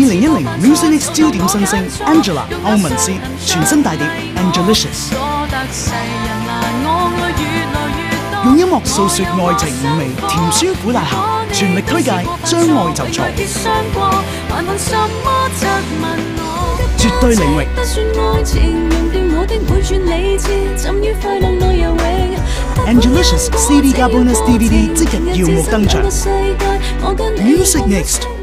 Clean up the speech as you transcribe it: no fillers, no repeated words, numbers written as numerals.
2010 Music Next 焦點新星 Angela 歐文詩全新大碟 Angelicious， 用音樂訴說愛情五味，甜酸苦辣鹹，全力推介將愛就錯，絕對領域。Angelicious CD 加 Bonus DVD 即日耀目登場 ，Music Next。